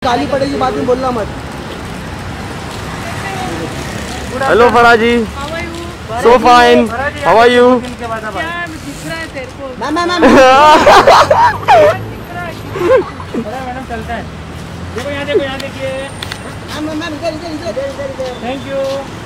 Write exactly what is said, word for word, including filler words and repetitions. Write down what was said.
गाली पड़ेगी बाद में, बोलना मत। Hello Faraji, so fine, how are you? Ma'am ma'am ma'am madam चलता है। देखो यहाँ देखो यहाँ देखिए। मैम मैम इधर इधर इधर। Thank you.